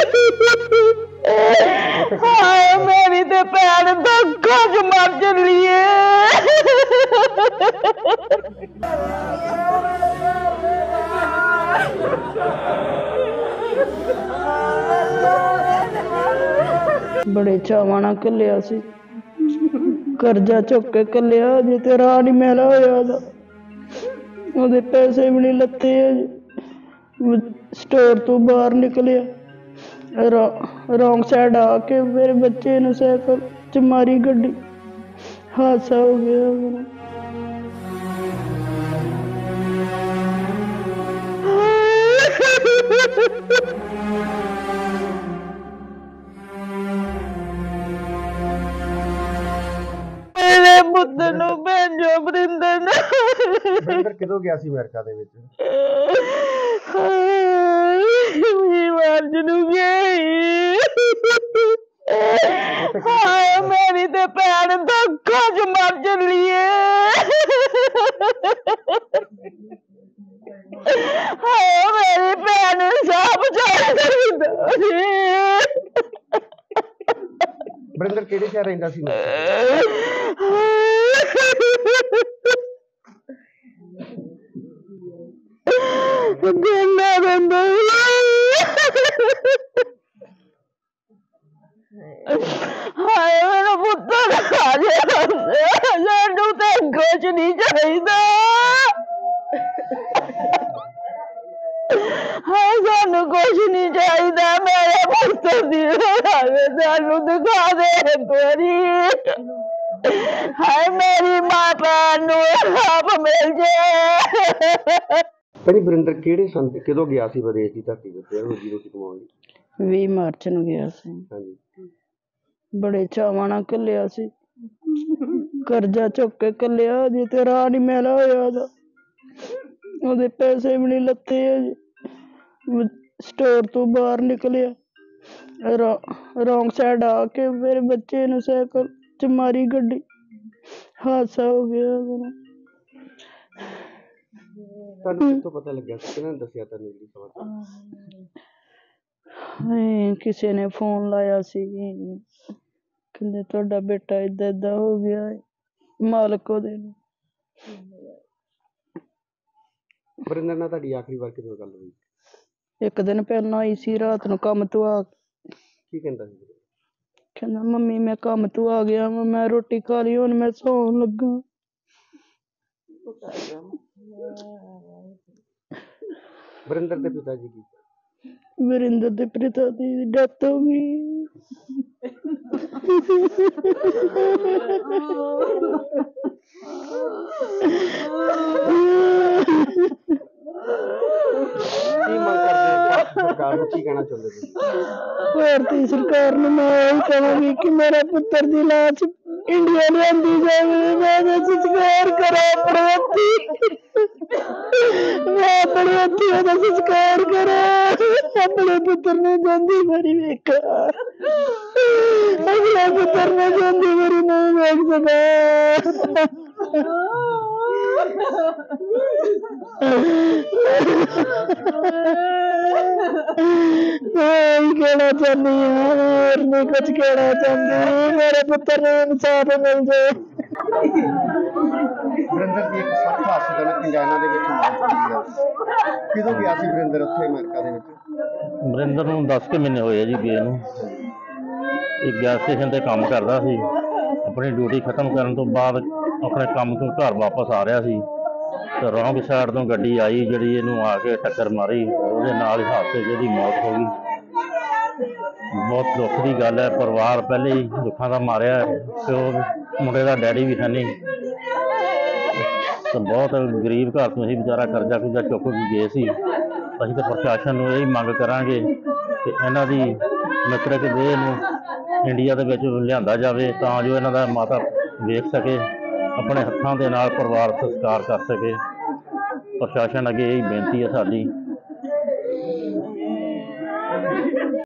ਹਾਏ ਮੇਰੀ ਤੇ ਭੈਣ ਧੋਖਾ ਚ ਮਰ ਚੱਲੀ ਏ। बड़े चावां नाल घल्लिया सी, करजा चुक के घल्लिया, अजे ते राह नहीं मैला होया ओहदा, ओहदे पैसे भी नहीं लत्ते अजे। स्टोर तो बाहर निकलिया, रॉन्ग साइड आके मेरे बच्चे नूं साइकिल च मारी गड्डी, हादसा हो गया मेरा। ਪੁੱਤਰ ਨੂੰ ਭੇਜੋ ਵਰਿੰਦਰ ਨੂੰ। ਵਰਿੰਦਰ ਕਿਦੋਂ ਗਿਆ ਸੀ ਅਮਰੀਕਾ ਦੇ ਵਿੱਚ? ਹਾਏ ਮਾਰਚ ਨੂੰ ਗਈ। ਹਾਏ ਮੇਰੀ ਤੇ ਭੈਣ ਧੋਖਾ ਚ ਮਰ ਚੱਲੀ ਏ। ਹਾਏ ਮੇਰੀ ਭੈਣ ਨੂੰ ਸਾਹ ਚਾਹੀਦਾ ਸੀ। ਵਰਿੰਦਰ ਕਿਹੜੇ ਸ਼ਹਿਰ ਰਹਿੰਦਾ ਸੀ? ਗੰਨਾ ਰਹਿੰਦਾ। ਹਾਏ ਮੇਰਾ ਪੁੱਤਰ ਆ ਗਿਆ, ਸਾਨੂੰ ਤੇ ਕੁਝ ਨਹੀਂ ਚਾਹੀਦਾ। ਹਾਏ ਸਾਨੂੰ ਕੁਝ ਨਹੀਂ ਚਾਹੀਦਾ, ਮੇਰੇ ਪੁੱਤਰ ਦੀ ਸਾਨੂੰ ਦਿਖਾ ਦੇ ਇੱਕ ਵਾਰੀ। ਹਾਏ ਮੇਰੀ ਮਾਂ ਭੈਣ ਨੂੰ ਆਪ ਮਿਲ ਜੇ। ਭੈਣੀ ਵਰਿੰਦਰ ਕਿਹੜੇ ਸੰਨ ਤੇ ਕਦੋਂ ਗਿਆ ਸੀ ਵਿਦੇਸ਼ ਦੀ ਧਰਤੀ ਤੇ ਰੋਜੀ ਰੋਟੀ ਕਮਾਉਣ ਲਈ? 20 ਮਾਰਚ ਨੂੰ ਗਿਆ ਸੀ। ਹਾਂਜੀ। ਬੜੇ ਚਾਵਾਂ ਨਾਲ ਘੱਲਿਆ ਸੀ, ਕਰਜ਼ਾ ਚੁੱਕ ਕੇ ਘੱਲਿਆ, ਅਜੇ ਤੇ ਰਾਹ ਨਹੀਂ ਮੈਲਾ ਹੋਇਆ ਉਹਦਾ, ਉਹਦੇ ਪੈਸੇ ਵੀ ਨਹੀਂ ਲੱਤੇ ਅਜੇ। स्टोर तो बाहर निकलिया, रॉन्ग साइड आके मेरे बच्चे नूं साइकिल च मारी गड्डी, हादसा हो गया मेरा। तो पता लग गया किन्हां ने दस्सिया तैनूं जी खबर? किसी ने फोन लाया सी, कहंदे तुहाडा बेटा इदां इदां हो गया है, मालक ओहदे वरिंदर नाल तुहाडी आखिरी वार किदों गल होई? एक दिन पहला आई सी, रात नूं काम तो आ। की कहंदा सी? कहंदा मम्मी मैं काम तो आ गया, मैं रोटी खा ली, हुण मैं सौण लगा। वरिंदर दे पिता जी की? वरिंदर दे पिता दी डेथ हो गई। की कहना चाहते थे? भारतीय सरकार ने मैं यही कहूँगी कि मेरा पुत्र की लाश इंडिया लियांदी जावे, मैं संस्कार करा अपने हत्थी, मैं अपने हत्थी ओहदा संस्कार करा, अपने पुत्र ने जिंदी मरी वेखा, अपने पुत्र ने जिंदी मरी नहीं वेख सका। कहना चाहनी और नहीं कुछ कहना चाहती, मेरे पुत्र ने इंसाफ मिल जाए। वरिंदर की एक सख्त हादसे इंडियाना दे विच मौत होई है, किदों गया सी वरिंदर उत्थे अमेरिका दे विच? वरिंदर नूं 10 महीने होए जी गए नूं। एक गैस स्टेशन ते काम करदा सी, अपनी ड्यूटी खत्म करन तो बाद अपने काम तो घर वापस आ रहा सी, तो रॉन्ग साइड तो गड्डी आई जिहड़ी इहनूं आके टक्कर मारी, ਉਹਦੇ ਨਾਲ ਹੀ हादसे ਜਿਹਦੀ मौत हो गई। बहुत दुख की गल है, परिवार पहले ही दुखों का मारिया, प्यो मुंडे का डैडी भी है नहीं, तो बहुत गरीब घर तो असीं बेचारा कर्जा कुर्जा चुक के गए सी। असीं तो प्रशासन नूं यही मंग करांगे कि इन्हां दी मृतक देह नूं इंडिया दे विच लिआंदा जावे, तां जो इन्हां दा माता वेख सके, अपने हत्थां दे नाल परिवार संस्कार कर सके। प्रशासन अगे यही बेनती है साडी।